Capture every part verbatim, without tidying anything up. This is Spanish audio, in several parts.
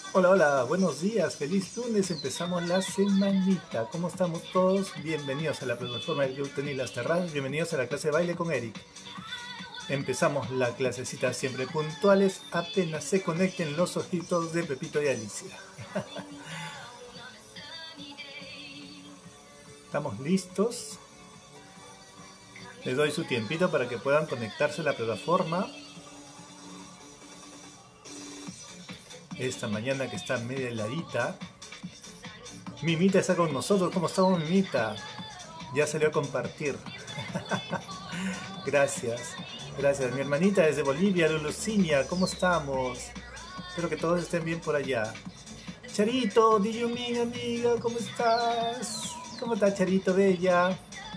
Hola, hola, buenos días, feliz lunes, empezamos la semanita. ¿Cómo estamos todos? Bienvenidos a la plataforma del Club Tenis Las Terrazas, bienvenidos a la clase de baile con Eric. Empezamos la clasecita siempre puntuales, apenas se conecten los ojitos de Pepito y Alicia. ¿Estamos listos? Les doy su tiempito para que puedan conectarse a la plataforma. Esta mañana que está media heladita. Mimita está con nosotros. ¿Cómo estamos, Mimita? Ya salió a compartir. Gracias. Gracias. Mi hermanita desde Bolivia, Lulucinia. ¿Cómo estamos? Espero que todos estén bien por allá. Charito, Diyumin, amiga, ¿cómo estás? ¿Cómo está, Charito, bella?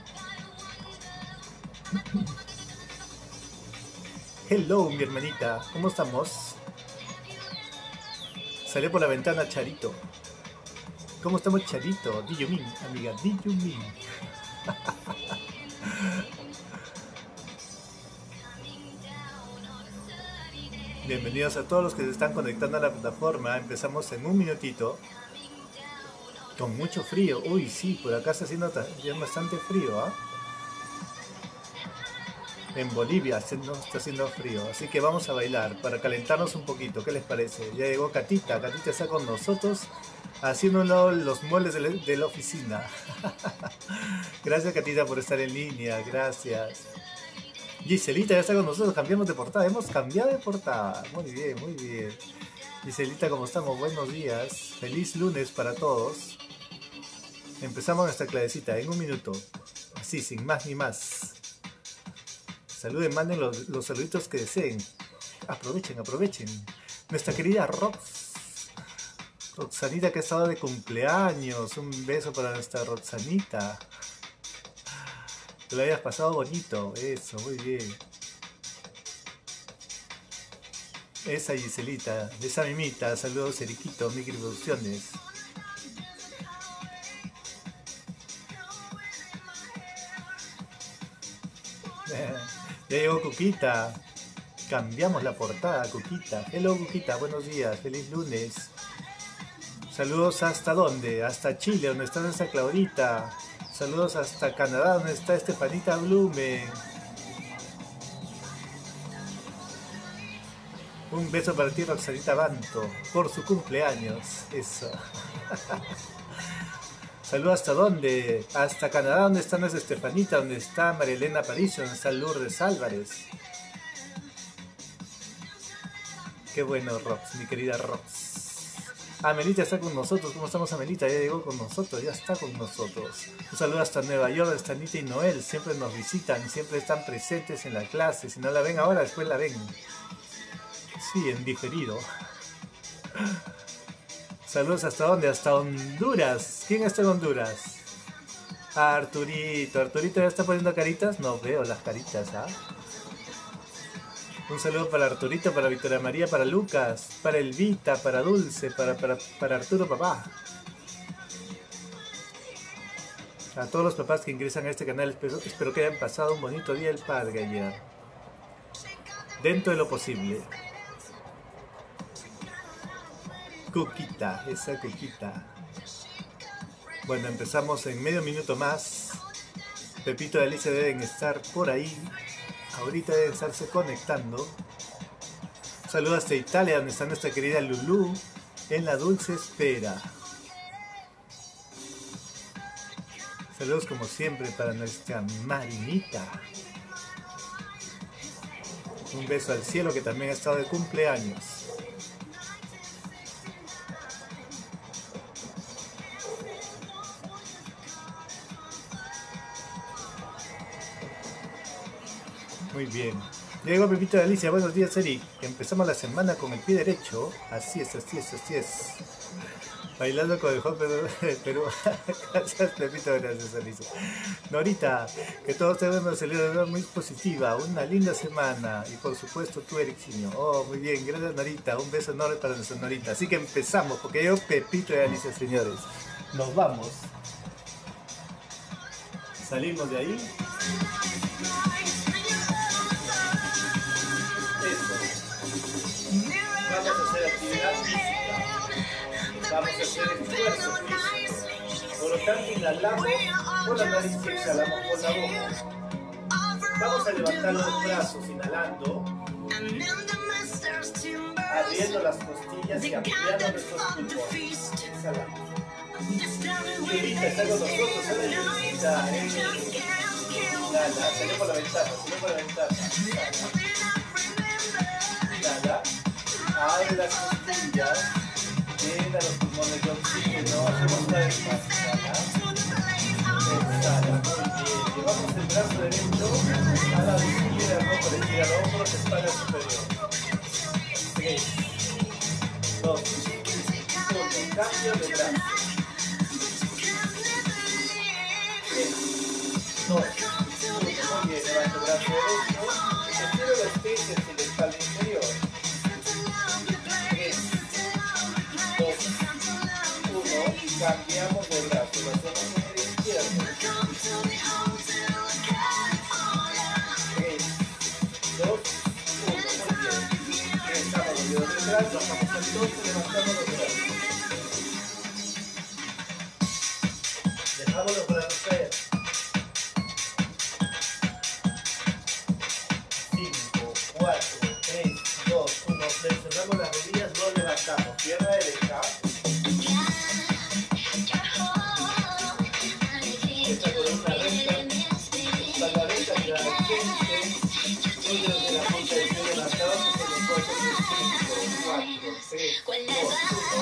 Hello, mi hermanita. ¿Cómo estamos? Salió por la ventana Charito. ¿Cómo estamos, Charito? Diyumin, amiga, Diyumin. Bienvenidos a todos los que se están conectando a la plataforma. Empezamos en un minutito. Con mucho frío. Uy, sí, por acá está haciendo ya bastante frío, ¿ah? ¿eh? En Bolivia no está haciendo frío. Así que vamos a bailar para calentarnos un poquito. ¿Qué les parece? Ya llegó Catita. Catita está con nosotros haciéndolo los muebles de la, de la oficina. Gracias, Catita, por estar en línea. Gracias. Giselita ya está con nosotros. Cambiamos de portada. Hemos cambiado de portada. Muy bien, muy bien. Giselita, ¿cómo estamos? Buenos días. Feliz lunes para todos. Empezamos nuestra clasecita en un minuto. Así, sin más ni más. Saluden, manden los, los saluditos que deseen. Aprovechen, aprovechen. Nuestra querida Rox. Roxanita que ha estado de cumpleaños. Un beso para nuestra Roxanita. Que lo hayas pasado bonito. Eso, muy bien. Esa Giselita, esa Mimita. Saludos, Eriquito, Micri Producciones. Ya llegó Cuquita. Cambiamos la portada, Cuquita. Hello, Cuquita, buenos días, feliz lunes. Saludos hasta dónde? Hasta Chile, donde está nuestra Claudita. Saludos hasta Canadá, donde está Estefanita Blumen. Un beso para ti, Roxanita Banto, por su cumpleaños. Eso. Saludos hasta dónde? Hasta Canadá, donde está nuestra Estefanita, donde está Marilena Aparicio, donde está Lourdes Álvarez. Qué bueno, Rox, mi querida Rox. Amelita está con nosotros. ¿Cómo estamos, Amelita? Ya llegó con nosotros, ya está con nosotros. Un saludo hasta Nueva York, hasta Anita y Noel. Siempre nos visitan, siempre están presentes en la clase. Si no la ven ahora, después la ven. Sí, en diferido. Saludos hasta dónde? Hasta Honduras. ¿Quién está en Honduras? Arturito. ¿Arturito ya está poniendo caritas? No veo las caritas, ¿ah? Un saludo para Arturito, para Victoria María, para Lucas, para Elvita, para Dulce, para, para, para Arturo papá. A todos los papás que ingresan a este canal, espero, espero que hayan pasado un bonito día del padre ayer. Dentro de lo posible. Cuquita, esa Cuquita. Bueno, empezamos en medio minuto más. Pepito y Alicia deben estar por ahí. Ahorita deben estarse conectando. Saludos hasta Italia, donde está nuestra querida Lulú, en la dulce espera. Saludos como siempre para nuestra Marinita. Un beso al cielo, que también ha estado de cumpleaños. Muy bien. Llegó Pepito de Alicia. Buenos días, Eric. Empezamos la semana con el pie derecho. Así es, así es, así es. Bailando con el hop de Perú. Gracias, Pepito. Gracias, Alicia. Norita, que todos tengan una celebración muy positiva. Una linda semana. Y por supuesto, tú, Ericcinio. Oh, muy bien. Gracias, Norita. Un beso enorme para nuestra Norita. Así que empezamos, porque yo, Pepito de Alicia, señores. Nos vamos. Salimos de ahí. Vamos a hacer actividad física. tanto inhalamos por la nariz y exhalamos por la boca. Vamos a levantar los brazos inhalando, abriendo las costillas y ampliando nuestros pulmones. Exhalamos. Yurita está con nosotros, hola Yurita. Inhala, sale por la ventana, sale por la ventana. Inhala. Abre las costillas, llena los pulmones de oxígeno, hacemos una vez más. Inhala. Exhala, muy bien. Llevamos el brazo derecho a la izquierda, no por estirar hombros, espalda superior. tres, dos, uno, cambio de brazo. tres, dos, uno, muy bien, levanta el brazo derecho, estiro los pies hacia la espalda inferior. tres, dos, uno, cambiamos de brazo, lo hacemos en el izquierdo. tres, dos, uno, muy bien. Regresamos los dedos detrás, bajamos el torso, levantamos los brazos. Dejamos los brazos caer. cinco, cuatro, tres, dos, uno, flexionamos las rodillas, nos levantamos. Pierna derecha. Esta columna recta. Espalda recta, mirada al frente. Muy de la punta del pie levantados, hacia los cuatro, cinco, cuatro, tres, dos, uno.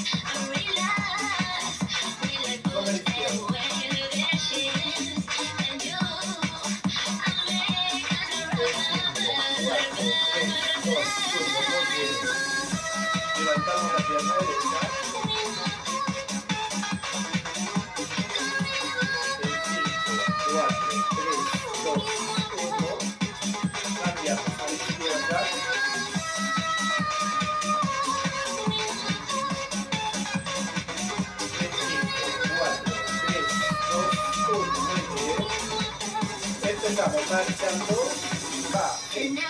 Con el izquierdo. Levantamos la pierna derecha. cuatro, tres, dos, uno. Cambiamos a la izquierda. cuatro, tres, dos, uno. Muy bien. Empezamos marchando. Va. Pierna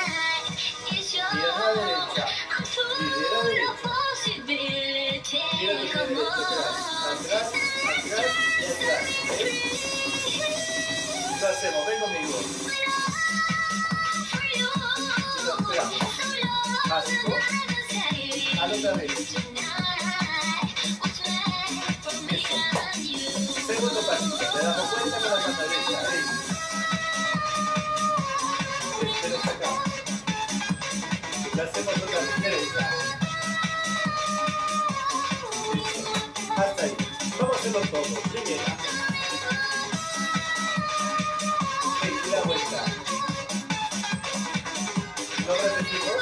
derecha. Lidera derecha. Tira tu pie derecho atrás. Atrás, atrás y atrás. ¿Eh? Lo hacemos, ven conmigo. Lo esperamos. Básico. A la otra vez. Eso. Segundo pasito. Le damos vuelta con la mano derecha. Ahí. Pero sacamos. Lo hacemos otra vez. Derecha. Hasta ahí. Vamos a hacerlo todo. Primera. Ok, y la vuelta. Lo repetimos.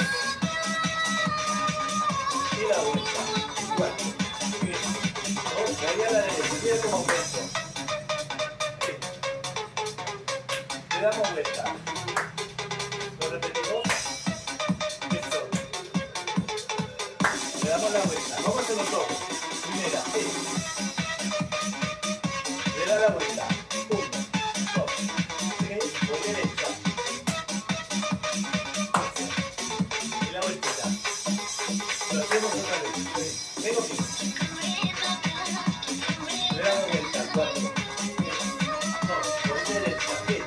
Y la vuelta. Cuatro. Tres. Dos. Ahí a la derecha. Mira como aumento. Le damos vuelta. Lo repetimos. Eso. Le damos la vuelta. Vamos a hacerlo todo. Primera, seis. Le da la vuelta. Uno, dos, tres, por derecha. Y la vueltita. Lo hacemos otra vez. Tres. Vengo aquí. Le damos vuelta. Cuatro, tres, dos, por derecha. Seis.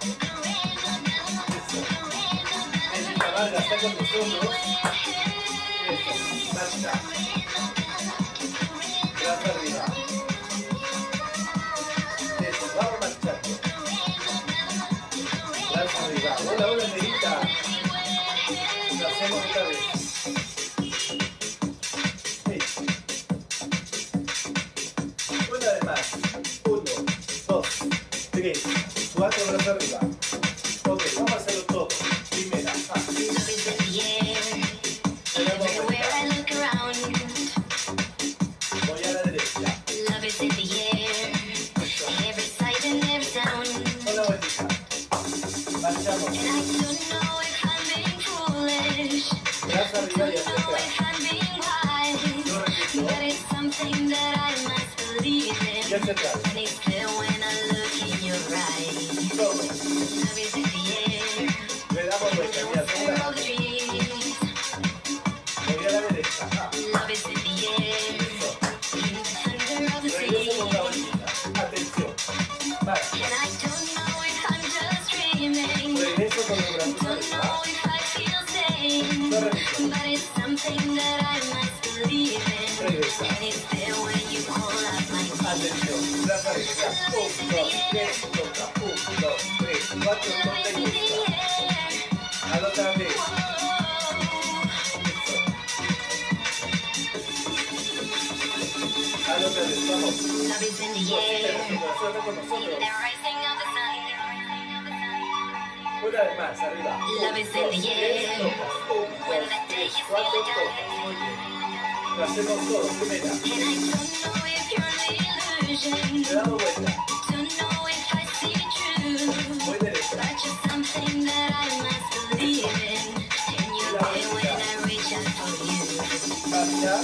Eso. Métrica larga, está con nosotros. Eso. Marcha. Brazo arriba. Eso, vamos marchando. Brazo arriba. Hola, hola, negrita. Lo hacemos otra vez. Sí. Una vez más. Uno, dos, tres, cuatro, brazo arriba. Ok, vamos a hacerlo todo. Primera. Ah. Le damos vuelta. Voy a la derecha. Con la vueltita. Marchamos. Brazo arriba y hacia atrás. Lo repito. Y hacia atrás. Todo. Le damos vuelta. Mira, voy a la derecha. Ah. Eso. Regreso con la vuelta. arriba. Lo repito. Regresa. Atención, brazo arriba. Un, dos, tres, toca. Un, dos, tres, cuatro, toca y busca. A la otra vez. A la otra vez, vamos. Con nosotros. Una vez más, arriba. Un, dos, tres, tocas. Un, dos, tres, cuatro, tocas. Muy bien. Lo hacemos todo, primera. Le damos vuelta. Muy derecha. Hacia.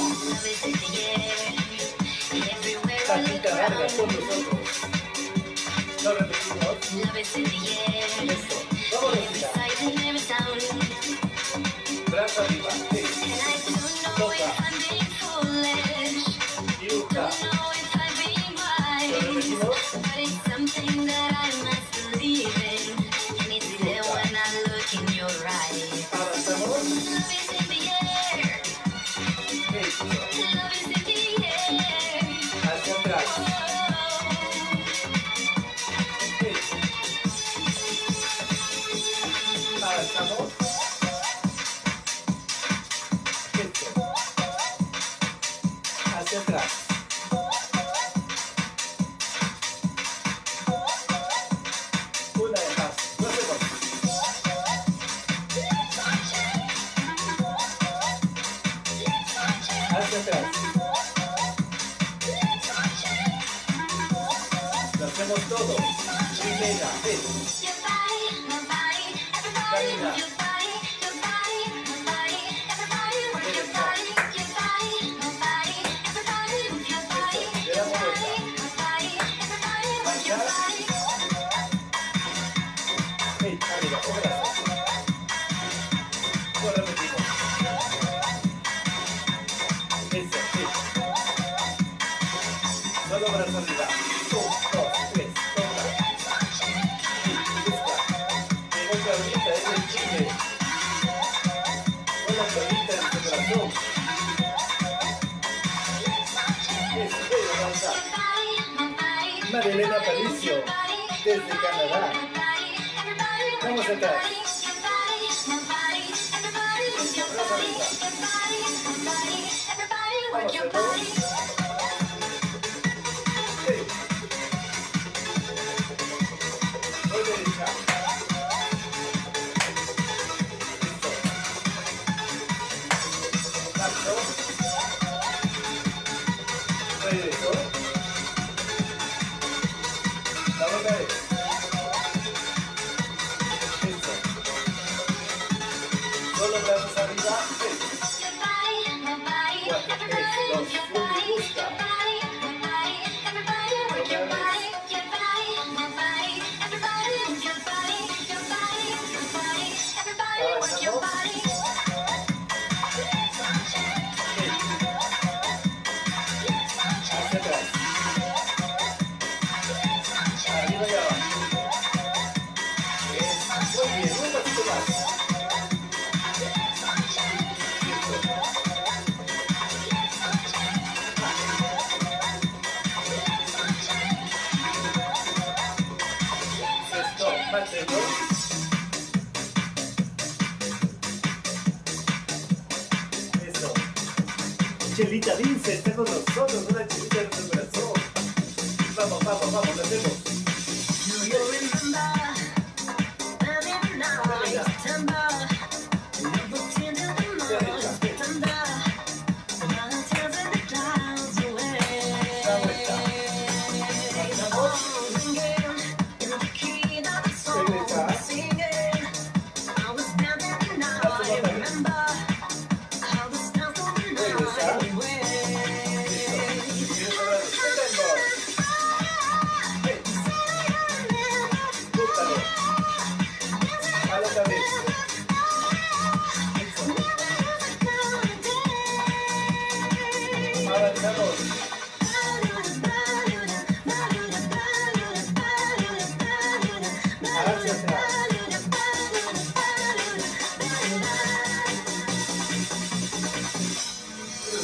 Tacita larga con nosotros. Lo repetimos. Eso. Vamos a respirar. Brazo arriba. Sí. Toca. Y busca. Lo repetimos. Avanzamos. Eso. Hacia atrás. Eso. Avanzamos. Eso. Hacia atrás. Una vez más. Lo hacemos. Hacia atrás. Lo hacemos todo. Primera vez. Camina. Le damos vuelta. Marchar. Hey, arriba, un brazo. Lo repetimos. Eso, sí. Solo brazo arriba. Un, dos, tres, toma. Y busca. Llegó Claudita desde Chile. Hola Claudita en tu corazón. Eso, ven, avanza. Marilena Palicio desde Canadá. Vamos atrás. Brazo arriba. Vamos a todos. Sí. Voy derecha. Listo. Marcho. Regreso. La otra vez. Listo. Solo brazos arriba. Sí. Cuatro, tres, dos, uno y busca. Otra vez. Hacia atrás. Arriba y abajo. Muy bien, un pasito más. Listo. Mantengo. Eso. Chelita Vince está con nosotros, una chelita de nuestro corazón. Vamos, vamos, vamos, lo hacemos.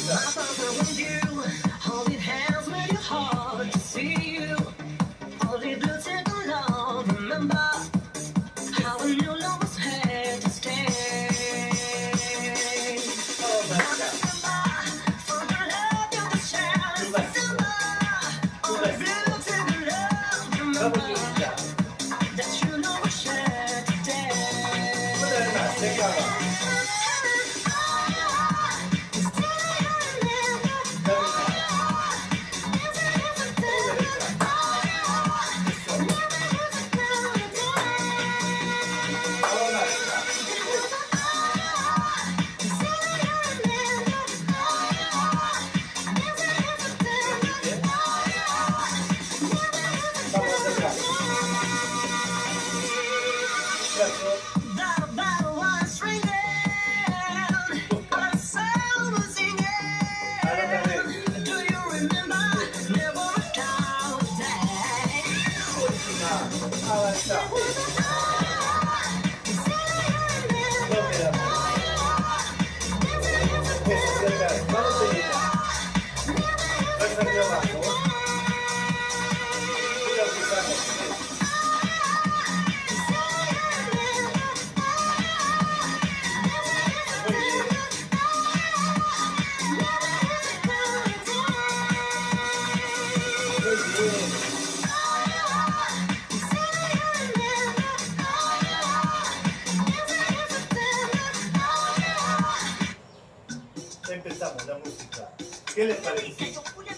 Empezamos la música. ¿Qué les parece?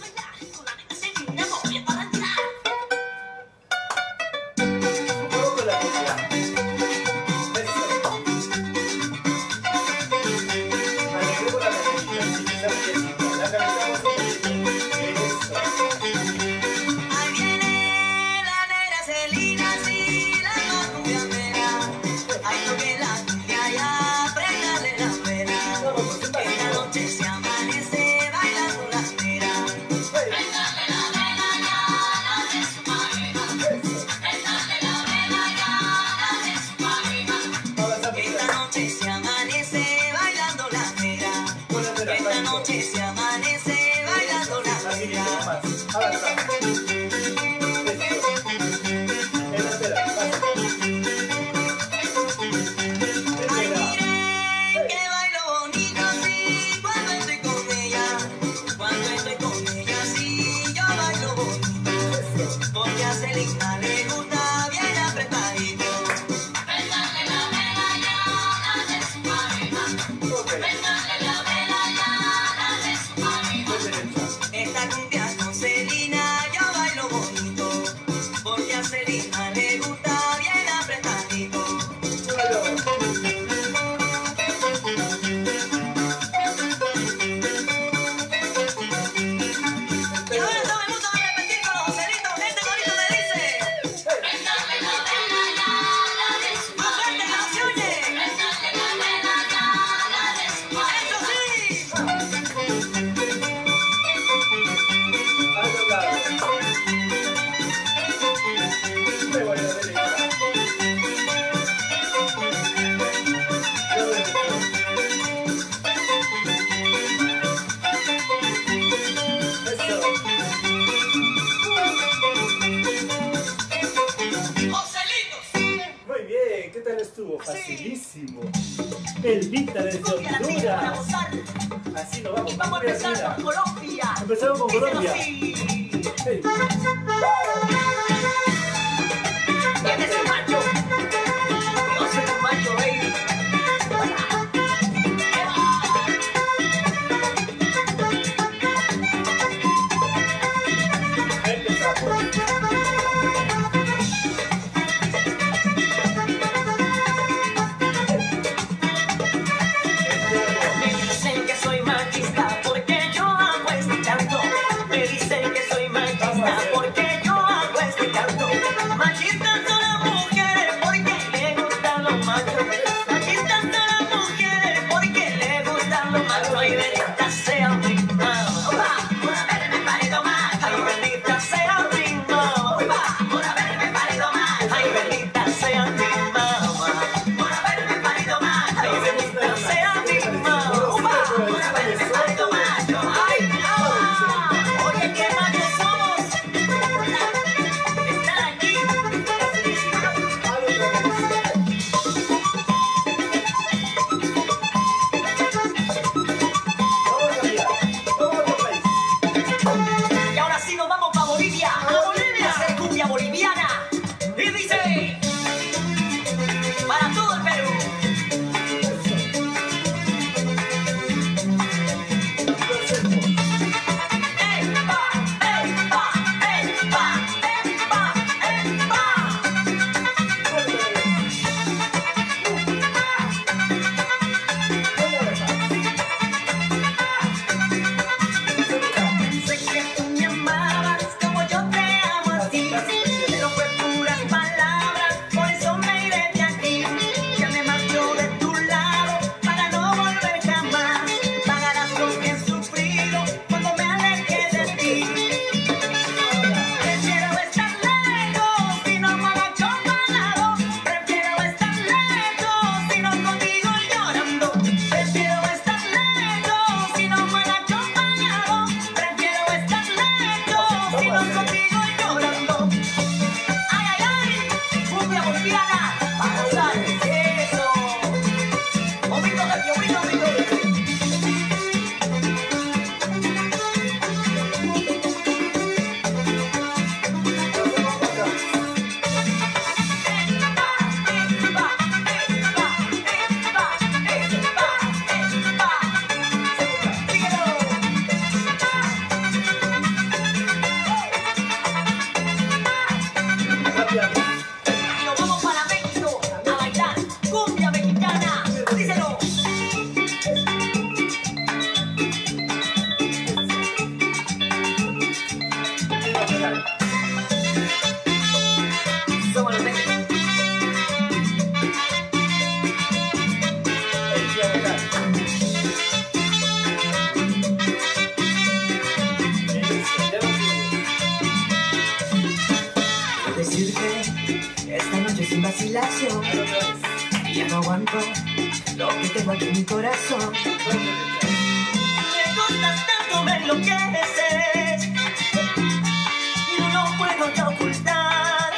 Facilísimo. El Vita desde Honduras. Así nos vamos. Y vamos a empezar con Colombia. Empezamos con Colombia. Hey. Hey. ¿Quién es el macho? Yo soy un macho, baby. Porque yo hago este canto, machistas son las mujeres. Somos los técnicos. Decirte esta noche sin vacilación, ya no aguanto lo que tengo aquí en mi corazón. Me gustas tanto, me enloqueces y no lo puedo ya ocultar.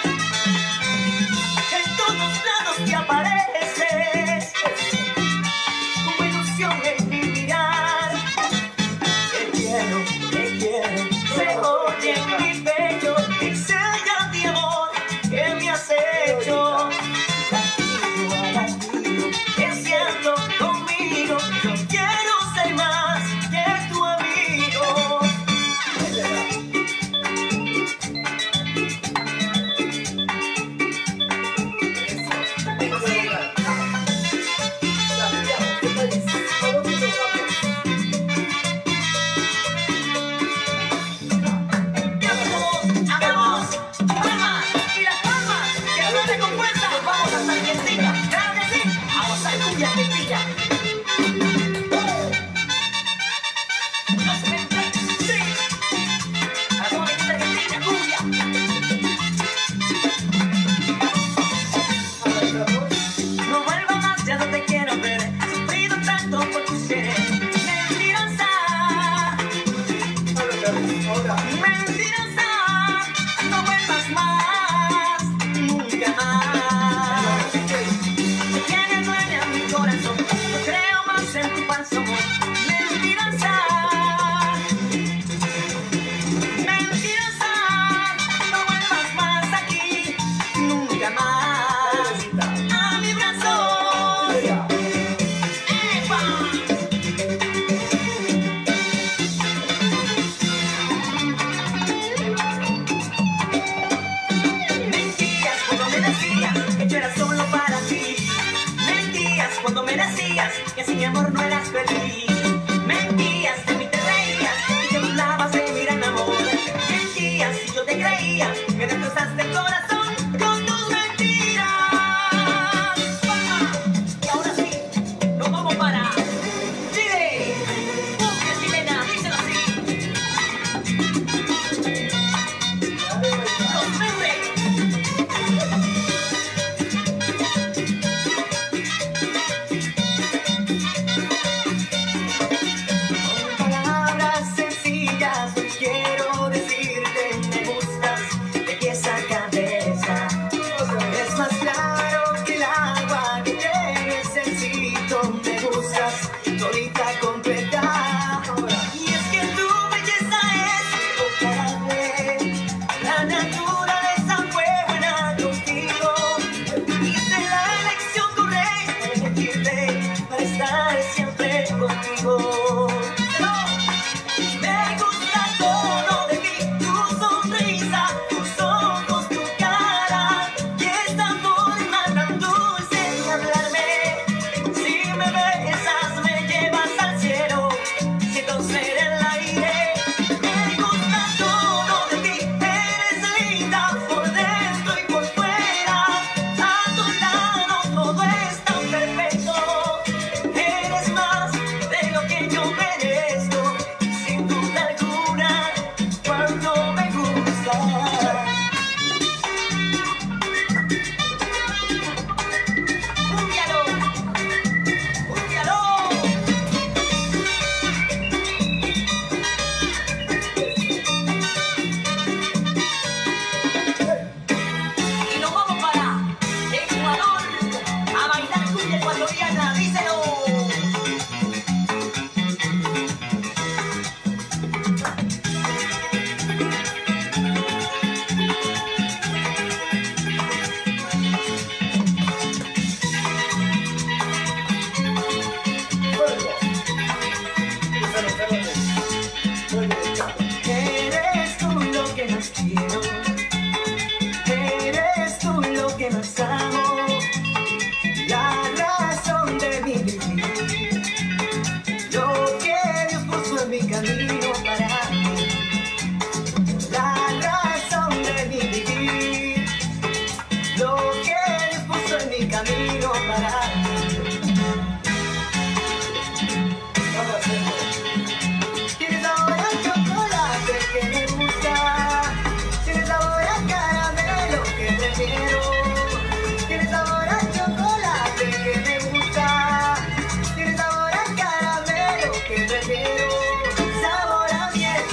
En todos lados te apareces como ilusión en mi mirar. Te quiero, te quiero, Se oye en mi pecho enseña de amor que me has hecho. latido a latido. Es cierto conmigo, yo quiero ser más que tu amigo. Hagamos, hagamos, palmas, y las palmas, que suene con fuerza. Vamos hasta Argentina, claro que sí, vamos a cumbia que pilla. Sí, a toda mi gente argentina, cumbia. No vuelva más, ya no te quiero ver. He sufrido tanto por tu querer. Mentirosa, mentirosa, no vuelvas más, nunca más. Me tienes dueña en mi corazón, no creo más en tu falso amor. Mentirosa, mentirosa, no vuelvas más aquí, nunca más. A mi brazo, ¡epa!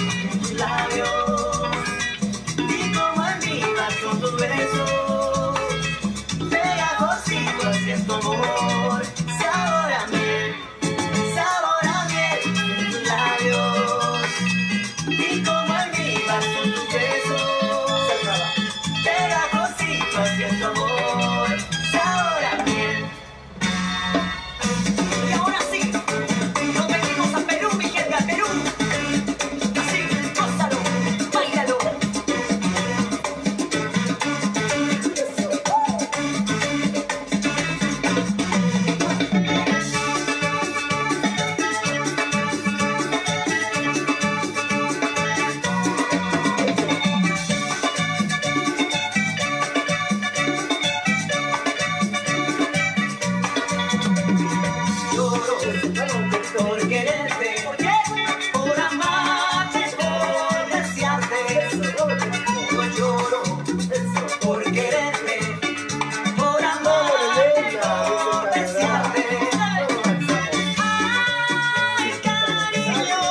tus labios. Y como en mi corazón tus besos, pegajosito así es tu amor. Sabor a miel, sabor a miel en tus labios. Y como en mi corazón tus besos, pegajosito así es tu amor. Sabor a miel. Y ahora sí, nos venimos a Perú, mi gente, a Perú. Así, gózalo, báilalo. Lloro por quererte, por amarte, por desearte. Yo lloro por quererte, por amarte, por desearte. Ay, cariño,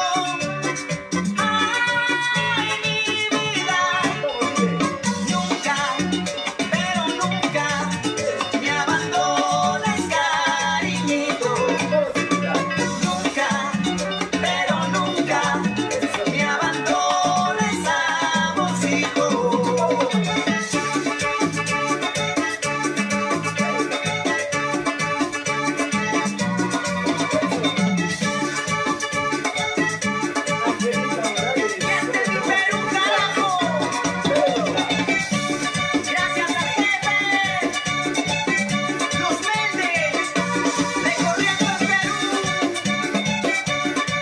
ay, mi vida. Nunca, pero nunca me abandones, cariñito. Nunca, pero nunca me abandones, amorcito. Este es mi Perú, carajo. Gracias al jefe Los Méndez, recorriendo el Perú.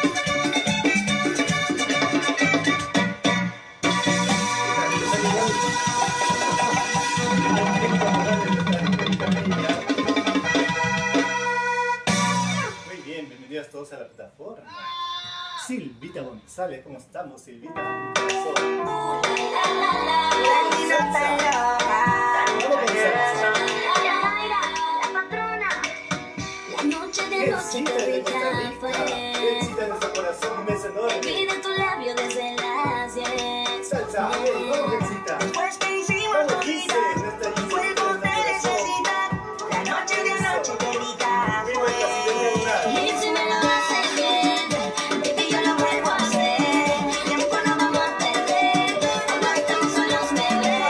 Muy bien, bienvenidos todos a la plataforma. Silvita González, ¿cómo estamos, Silvita? Un corazón. Vamos con salsa. La patrona. La noche de noche Bebecita que de rica Costa Rica, fue. bebecita de nuestro corazón, un beso enorme. Pide tu labio desde las diez. Salsa, hey, vamos, bebecita. Pues que hicimos Vamos, todita, quince, nuestra Giselle, fuego nuestra de corazón. necesidad. La noche de noche que rica Viva el presidente fue. Luna. Y si me lo haces bien, baby, yo lo vuelvo a hacer. Tiempo no vamos a perder, cuando estamos solos, bebé.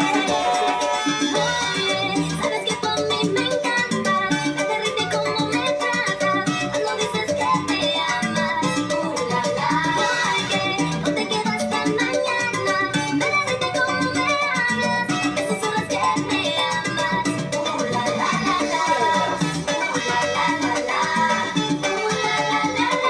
Oye, sabes que por mí me encanta, me derrite como me tratas, cuando dices que me amas. Uh, la, la. Porque no te quedas hasta mañana, me derrite como me hablas, me susurras que me amas. Uh, la, la, la, la. Uh, la, la, la, la. Uh, la, la, la, la.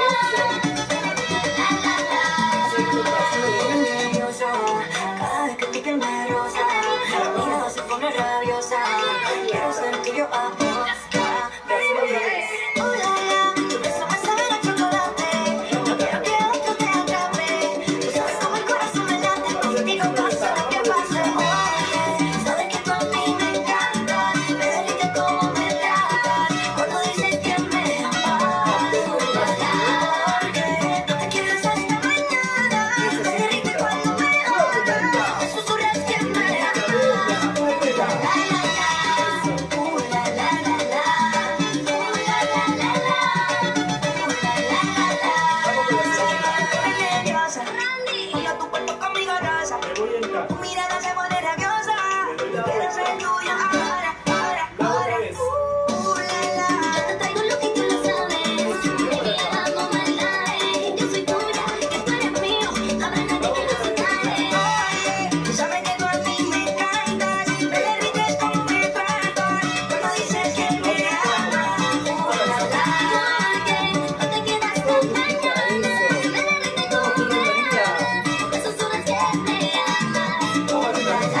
Nervioso, cada vez que tu piel me roza, la vida se pone rabiosa. Quiero ser tuyo a posta, baby. Oh la la, tu beso me sabe a chocolate. No quiero que otro te atrape. Tú sabes cómo el corazón me late, contigo pasa lo que pase. Oye, sabes que tú a mí me encantas, me derrite como me tratas, cuando dices que me amas. Oh la la, porque no te quieres hasta mañana, me derrite cuando me hablas, me susurras que me amas. La la la, uh la la la la, uh la la la la, uh la la la la. Me nerviosa, oye tu cuerpo conmigo rosa, Me voy en tu mirada se pone rabiosa. Quiero ser tuya ahora, ahora, ahora. Uh la la. Te traigo lo que tú lo sabes, baby, hagamos maldades. Yo soy tuya, que tú eres mío, habrá nadie que lo separe. Oye, tú sabes que tú a mí me encantas, me derrites como me tratas, cuando dices que me amas. Uh la la. Porque no te quedas hasta mañana, me derrite como me hablas, me susurras que me amas. Uh, la, la,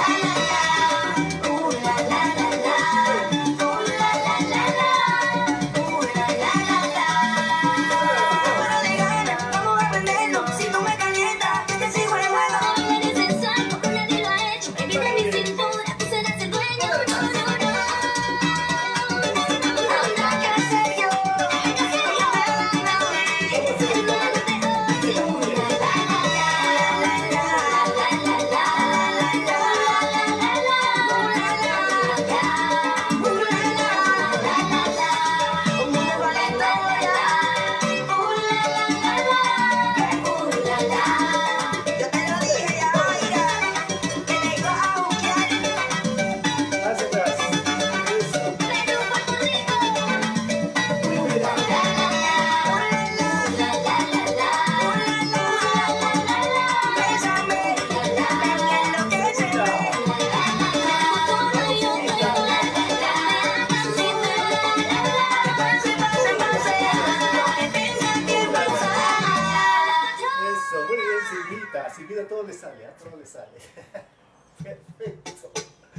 Catita, si mira todo le sale, a todo le sale. Perfecto.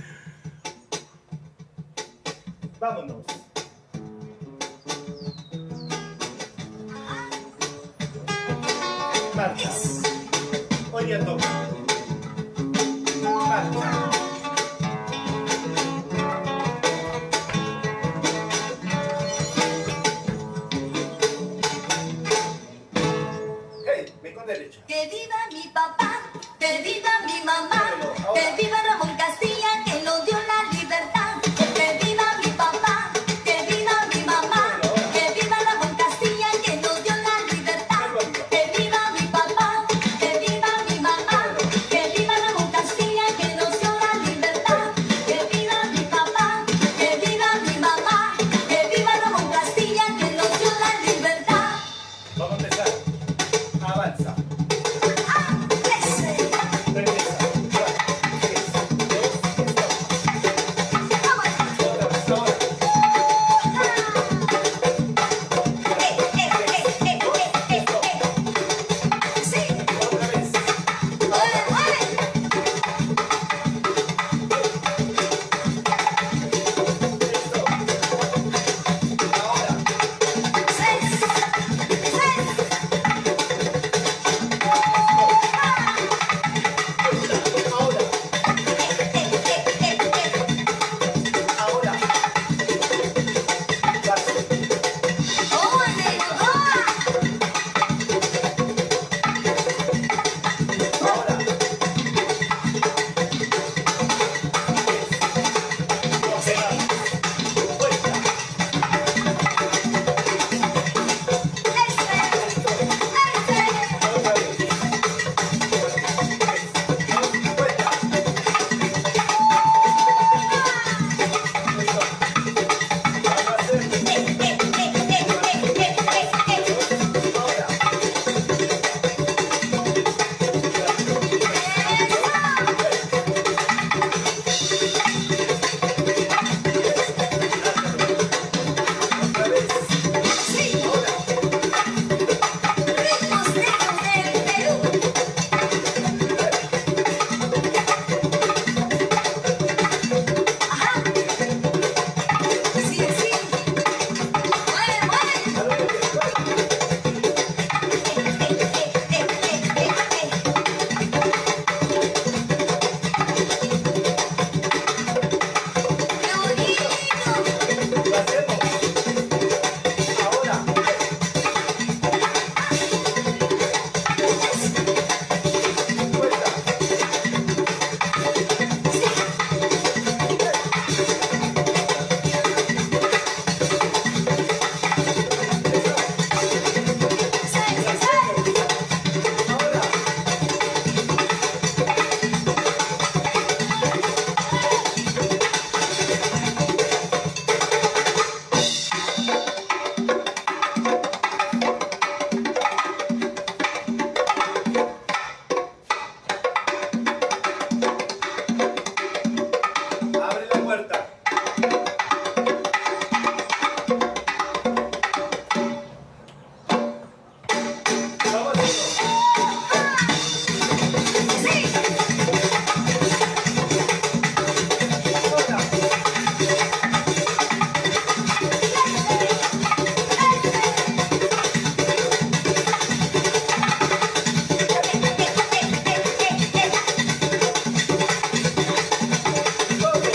Vámonos. Marcha. Hoy ya toca. Marcha. Hey, ven con derecha. Que viva mi papá, que viva mi mamá, que viva Ramón Castilla que nos dio la libertad. Que viva mi papá, que viva mi mamá, que viva Ramón Castilla que nos dio la libertad. Que viva mi papá, que viva mi mamá, que viva Ramón Castilla que nos dio la libertad. Que viva mi papá, que viva mi mamá, que viva Ramón Castilla que nos dio la libertad. Vamos a empezar. Avanza. ¡Ah! ¡Ese! Regresa. Otra vez, ahora. Otra vez. Listo. Ahora. Ahora. Ahora. Paso. Ahora. Vuelta. Otra vez. Vuelta. Listo. Vamos a hacer. Ahora. Otra vez. Ahora. Lo hacemos. Ahora. Vuelta. Ahora. Abre la puerta. Vamos a Ahora. Todo.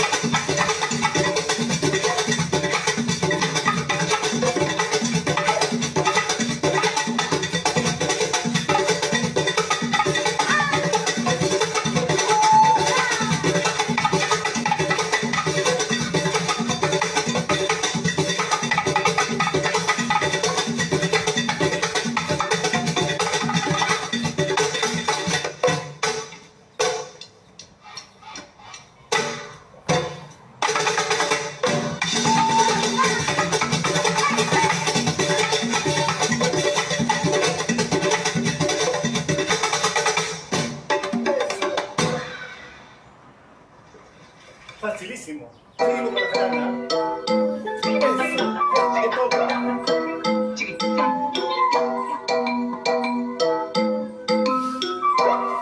Facilísimo. Seguimos con la jarana. Eso. Que toca.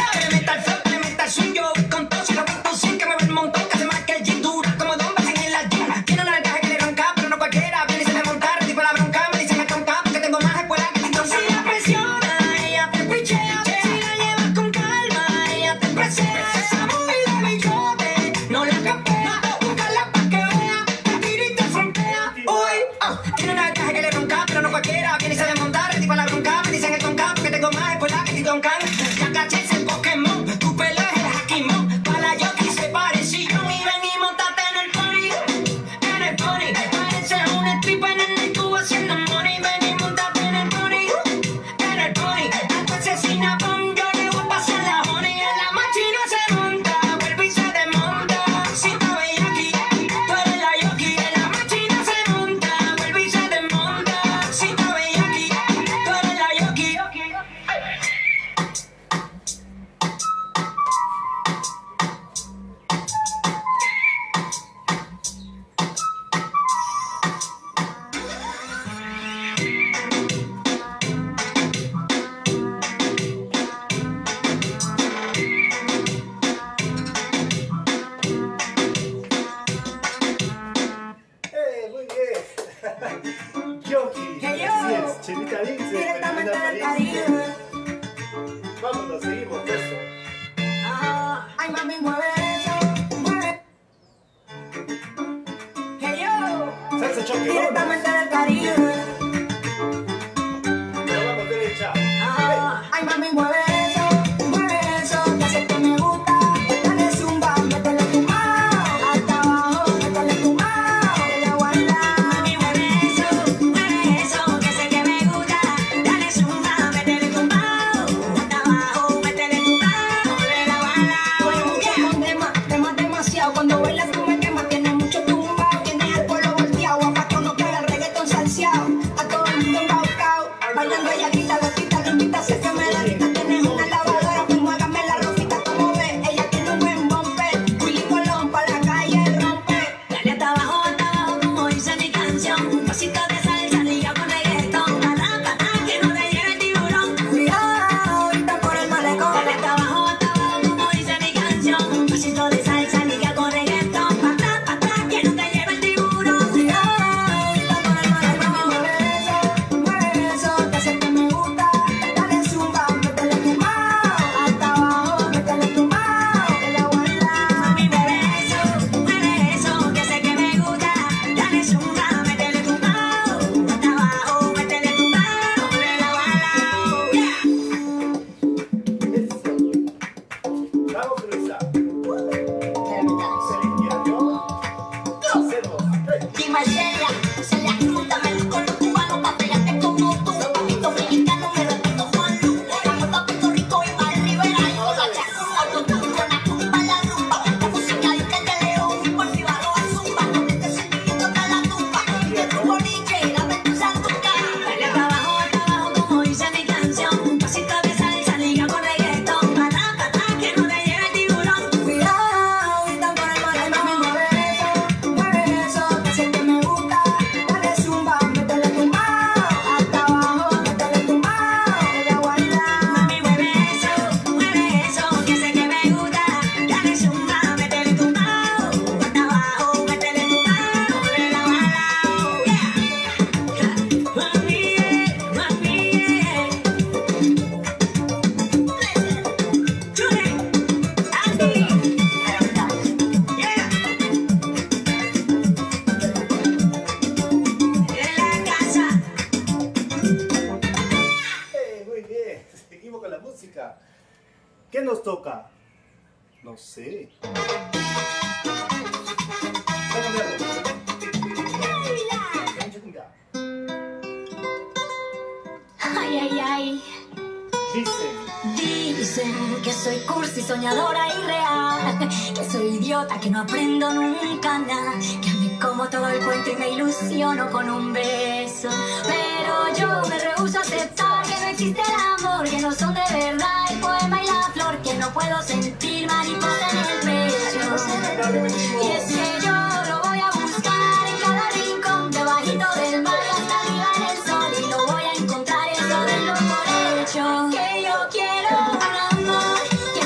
Le meta el flow, le meta el swing, yo con todo, si lo pinto sin que me ve el montón, que se marque el jean dura como Don Basen en la gym. Tiene una nalgaje que le ronca, pero no cualquiera, viene y se me monta, tipo la bronca, me dicen el tonca, porque tengo más escuela que Tintón. Si la presiona, ella te pichea, si la llevas con calma, ella te presea. Esa movida de bichote, no la capea, búscala pa' que vea, te tira y te frontea. Uy, ah, tiene una nalgaje que le ronca, pero no cualquiera, viene y se me monta, tipo la bronca, me dicen el tonca, porque tengo más escuela que Tintón. Ya caché ese Pokémon, tu pelo es el Hakimon, para la Yoki se pareció, y ven y montate en el pony, en el pony, parece un stripper en el tubo haciendo money, ven y montate en el pony, en el pony, a tu asesina pon, yo le voy a pasar la honey, en la machina se monta, vuelve y se desmonta, si está bella aquí, tú eres la Yoki, en la machina se monta, vuelve y se desmonta, si está bella aquí, tú eres la Yoki. ¡Eh, muy bien! Yoki, Que yo, así es, Chelita Lince, directamente Fernanda del París. Caribe. Vámonos, seguimos, eso. Ah, ay, mami, mueve eso, mueve. Que yo, Salsa choque, vámonos. directamente del Caribe. Pero vamos derecha. Ah, ay, mami, mueve eso, mueve eso, que hace que me gusta. Dale zumba, métele tu mano, hasta abajo, métele tu mano, que la guarda. Mami, mueve eso, mueve eso, que sé que me gusta. Dale zumba, métele tu mano, hasta abajo, métele tu mano, de la bala. Bueno, mucho con tema, tema demasiado. Cuando bailas tú me quemas, tienes mucho tumba, tienes el pueblo volteado, a pato no queda el reggaetón salseado, a todo el mundo embaucado, bailando ella grita, lo quita, lo invita, sé que me derrita, tienes una lavadora, pues muévame la ropita, como ves, ella tiene un buen bumper, Willy Colón pa' la calle rompe. Dale hasta abajo, hasta abajo, como dice mi canción. Un pasito de salsa, liga con reggaetón. Patá, patá, que no te lleve el tiburón. Cuidado, ahorita por el malecón. Dale hasta abajo, hasta abajo, como dice mi canción. Un pasito de salsa, liga con reggaetón. Patá, patá, que no te lleve el tiburón. Cuidado, ahorita por el malecón. Mueve eso, mueve eso, que sé que me gusta. Dale zumba, métele tu mano, hasta abajo, métele tu mano, que la guarda. Mami, mueve eso, mueve eso, que sé que me gusta. Dale zumba, métele tu mano. Hasta abajo, métele tu mano, de la bala. Yeah. Vamos, Luisa. Dime Celia, Celia Cruz, dame luz con los cubanos pa' pegarte como tú. Papito mexicano, me repito Juan Luz. Vamos pa' Puerto Rico y pa' Rivera. Y con la chacón, autotune, con la tumba, la rumba. La música y que te leo, y por arriba lo azumba. Con este sentimiento está la tumba. Y de tu boliche, dame tu santuca. Dale hasta abajo, hasta abajo, como dice mi canción. Un pasito de salsa, liga con reggaetón. Patá, patá, que no te lleve el tiburón. Cuidado, ahorita por el malecón. Mueve eso, mueve eso, que sé que me gusta. Dale zumba, métele tu mano, hasta abajo, métele tu mano, que la guarda. Mami, mueve eso, mueve eso, que sé que me gusta. Dale zumba, métele tu mano, hasta abajo, métele tu mano, de la bala. Yeah. Mami, eh, mami, eh. Chule, Andy, yeah. En la casa. Eh, muy bien, seguimos con la música. ¿Qué nos toca? No sé. Sácame algo. Ay, ay, ay. Dicen. Dicen que soy cursi, soñadora y real. Que soy idiota, que no aprendo nunca nada. Que me como todo el cuento y me ilusiono con un beso. Pero yo me rehúso a aceptar que no existe el amor. Que no son de verdad el poema y la flor. Que no puedo sentir mariposa en el pecho. Y es que yo lo voy a buscar en cada rincón. Debajito del mar y hasta arriba en el sol. Y lo voy a encontrar, eso de lo por hecho. Que yo quiero un amor que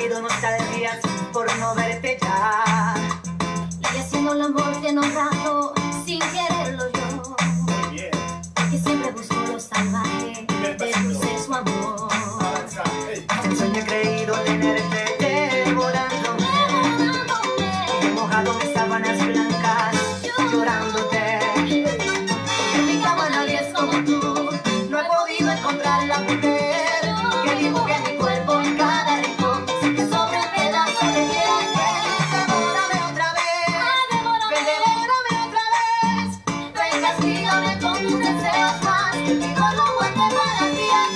traído nostalgias por no verte ya. Y haciendo el amor bien honrado, sin quererlo yo. Muy bien. Que siempre busco lo salvaje de tu sexo amor. Avanza. Hey. Un sueño he creído tenerte devorando. Y he mojado mis sábanas blancas llorándote. En mi cama nadie es como tú. No he podido encontrar la mujer que dibuje mi cuerpo en cada rincón. Que sobre el pedazo de piel. Devórame otra vez. Ven, devórame otra vez. Ven, castígame con tus deseos más. Y con la muerte para ti.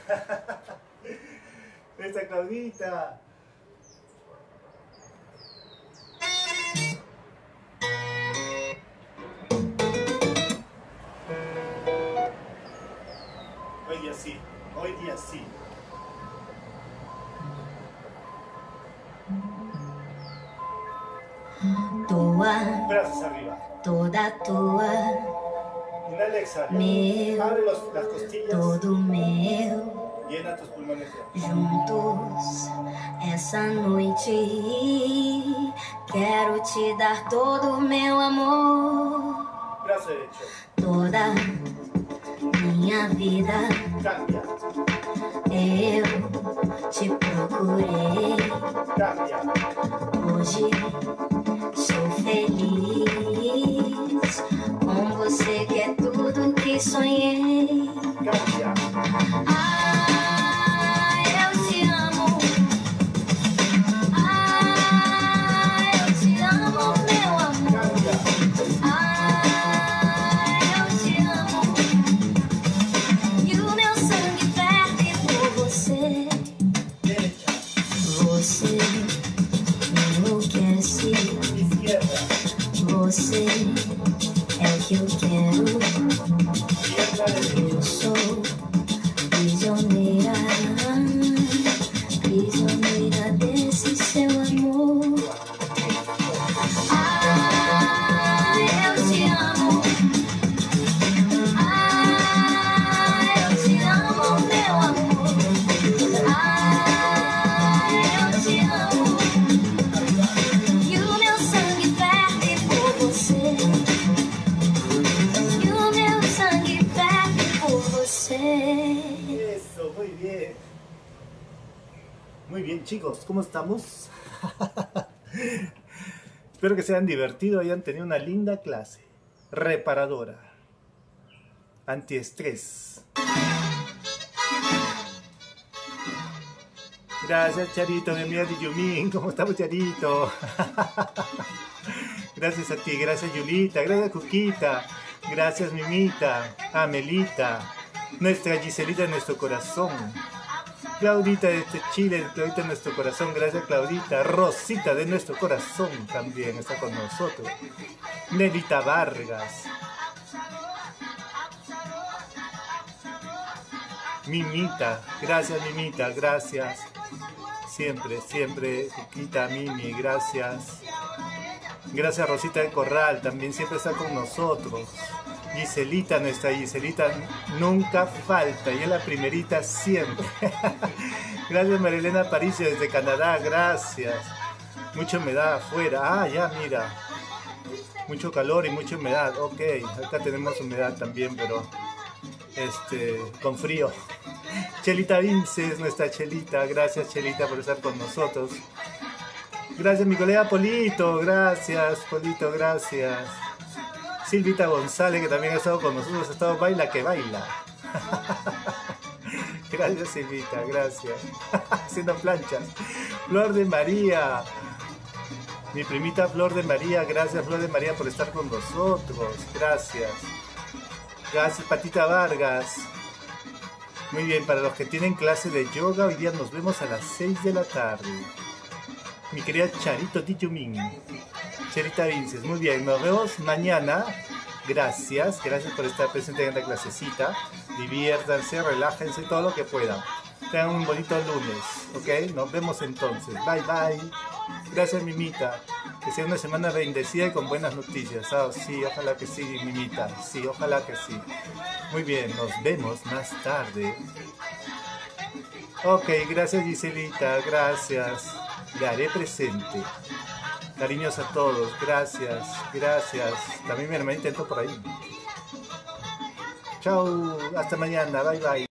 Esta Claudita. Hoy día sí, hoy día sí. Tua, Brazos arriba. toda tua, Inhala, exhala. meu, Abre los- las costillas. todo meu. Llena tus pulmones ya. Juntos, essa noite, quero te dar todo o meu amor, Brazo derecho. toda minha vida. Cambia. Eu te procurei, Cambia. hoje sou feliz. Com você que é tudo que sonhei. Cambia. Ah, eu te amo. Ah, eu te amo, meu amor. Cambia. Ah, eu te amo. E o meu sangue ferve por você. Derecha. Você me enlouquece. Izquierda. Você é o que eu quero. Izquierda, derecha. Eu sou prisioneira, prisioneira desse seu amor. Ah, eu te amo. Ah, eu te amo, meu amor. Ah, eu te amo. E o meu sangue ferve por você. E o meu sangue ferve por você. Eso, muy bien. Muy bien, chicos, ¿cómo estamos? Espero que se hayan divertido y hayan tenido una linda clase. Reparadora. Antiestrés. Gracias, Charito, mi amiga de Yumin. ¿Cómo estamos, Charito? Gracias a ti, gracias, Yulita, gracias, Cuquita, gracias, Mimita, Amelita, nuestra Giselita de nuestro corazón, Claudita de este Chile, Claudita de nuestro corazón, gracias, Claudita, Rosita de nuestro corazón también está con nosotros, Nelita Vargas, Mimita, gracias, Mimita, gracias, siempre, siempre, Cuquita, Mimi, gracias. Gracias, Rosita de Corral, también siempre está con nosotros. Giselita, nuestra Giselita nunca falta, y es la primerita siempre. Gracias, Marilena Aparicio desde Canadá, gracias. Mucha humedad afuera, ah, ya mira. Mucho calor y mucha humedad, ok. Acá tenemos humedad también, pero este, con frío. Chelita Vinces, nuestra Chelita, gracias, Chelita, por estar con nosotros. Gracias, mi colega Polito, gracias, Polito, gracias. Silvita González, que también ha estado con nosotros, ha estado baila que baila. Gracias, Silvita, gracias. Haciendo planchas. Flor de María, mi primita Flor de María, gracias, Flor de María, por estar con nosotros, gracias. Gracias, Patita Vargas. Muy bien, para los que tienen clase de yoga, hoy día nos vemos a las seis de la tarde. Mi querida Charito Tiyumín, Charita Vinces, muy bien, nos vemos mañana. Gracias, gracias por estar presente en esta clasecita. Diviértanse, relájense todo lo que puedan. Tengan un bonito lunes, ¿ok? Nos vemos entonces. Bye, bye. Gracias, Mimita. Que sea una semana bendecida y con buenas noticias. Ah, sí, ojalá que sí, Mimita. Sí, ojalá que sí. Muy bien, nos vemos más tarde. Ok, gracias, Giselita, gracias. Le haré presente. Cariños a todos, gracias, gracias. También mi hermanita entró por ahí. Chao, hasta mañana, bye bye.